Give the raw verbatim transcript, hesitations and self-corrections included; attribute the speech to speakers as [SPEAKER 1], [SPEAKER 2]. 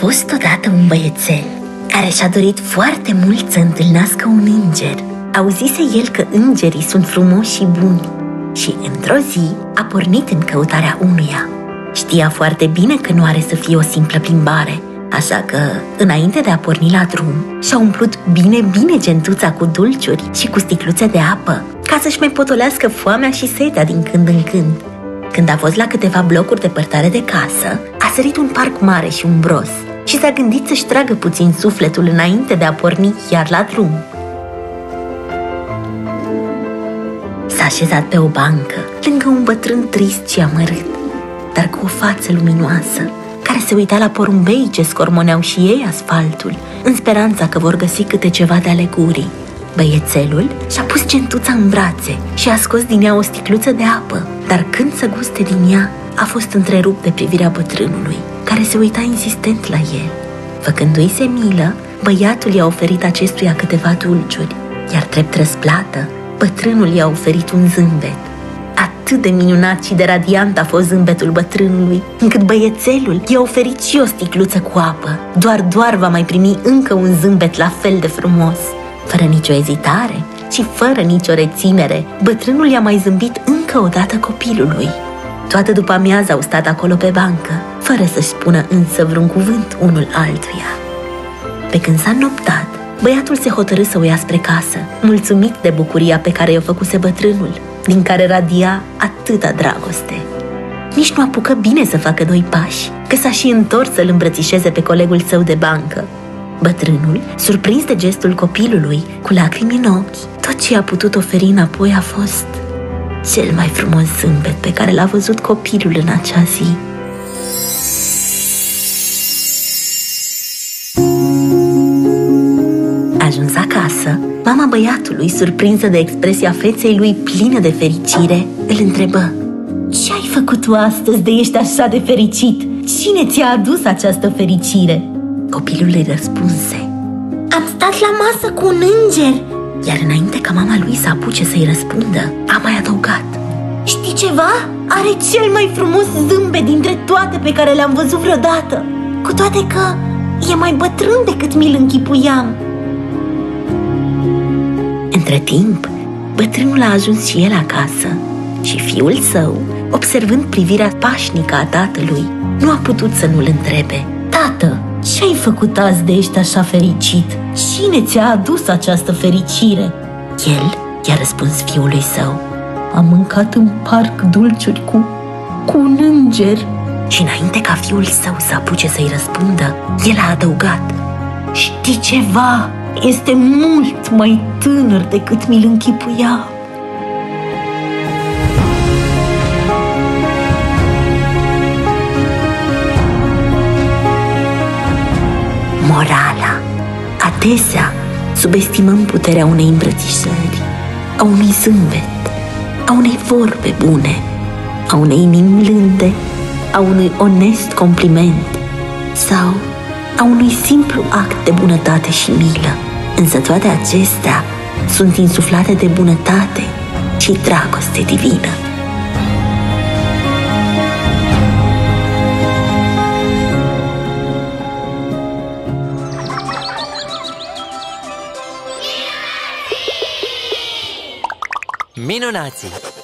[SPEAKER 1] fost odată un băiețel care și-a dorit foarte mult să întâlnească un înger. Auzise el că îngerii sunt frumoși și buni și, într-o zi, a pornit în căutarea unuia. Știa foarte bine că nu are să fie o simplă plimbare, așa că, înainte de a porni la drum, și-a umplut bine-bine gentuța cu dulciuri și cu sticluțe de apă, ca să-și mai potolească foamea și setea din când în când. Când a fost la câteva blocuri depărtare de casă, a sărit un parc mare și umbros și s-a gândit să-și tragă puțin sufletul înainte de a porni iar la drum. S-a așezat pe o bancă, lângă un bătrân trist și amărât, dar cu o față luminoasă, care se uita la porumbei ce scormoneau și ei asfaltul, în speranța că vor găsi câte ceva de ale gurii. Băiețelul și-a pus gentuța în brațe și a scos din ea o sticluță de apă, dar când să guste din ea, a fost întrerupt de privirea bătrânului, care se uita insistent la el. Făcându-i se milă, băiatul i-a oferit acestuia câteva dulciuri, iar drept răsplată, bătrânul i-a oferit un zâmbet. Atât de minunat și de radiant a fost zâmbetul bătrânului, încât băiețelul i-a oferit și o sticluță cu apă. Doar, doar va mai primi încă un zâmbet la fel de frumos. Fără nicio ezitare și fără nicio reținere, bătrânul i-a mai zâmbit încă o dată copilului. Toată după amiază au stat acolo pe bancă, fără să-și spună însă vreun cuvânt unul altuia. Pe când s-a noptat, băiatul se hotărâ să o ia spre casă, mulțumit de bucuria pe care i-o făcuse bătrânul, din care radia atâta dragoste. Nici nu apucă bine să facă doi pași, că s-a și întors să-l îmbrățișeze pe colegul său de bancă. Bătrânul, surprins de gestul copilului, cu lacrimi în ochi, tot ce a putut oferi înapoi a fost cel mai frumos zâmbet pe care l-a văzut copilul în acea zi. Ajuns acasă, mama băiatului, surprinsă de expresia feței lui plină de fericire, îl întrebă: "Ce ai făcut tu astăzi de ești așa de fericit? Cine ți-a adus această fericire?" Copilul îi răspunse: "Am stat la masă cu un înger." Iar înainte ca mama lui să apuce să-i răspundă, a mai adăugat: "Știi ceva? Are cel mai frumos zâmbet dintre toate pe care le-am văzut vreodată, cu toate că e mai bătrân decât mi-l închipuiam." Între timp, bătrânul a ajuns și el acasă și fiul său, observând privirea pașnică a tatălui, nu a putut să nu-l întrebe: "Tată, ce ai făcut azi de ești așa fericit? Cine ți-a adus această fericire?" El i-a răspuns fiului său: "Am mâncat în parc dulciuri cu, cu un înger." Și înainte ca fiul său să apuce să-i răspundă, el a adăugat: "Știi ceva? Este mult mai tânăr decât mi-l închipuiam." Morala: adesea subestimăm puterea unei îmbrățișări, a unui zâmbet, a unei vorbe bune, a unei inimi blânde, a unui onest compliment sau a unui simplu act de bunătate și milă. Însă toate acestea sunt insuflate de bunătate și dragoste divină.
[SPEAKER 2] Minunații!